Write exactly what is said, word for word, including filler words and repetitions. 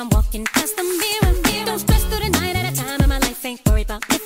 I'm walking past the mirror. Don't stress through the night at a time, and my life ain't worried about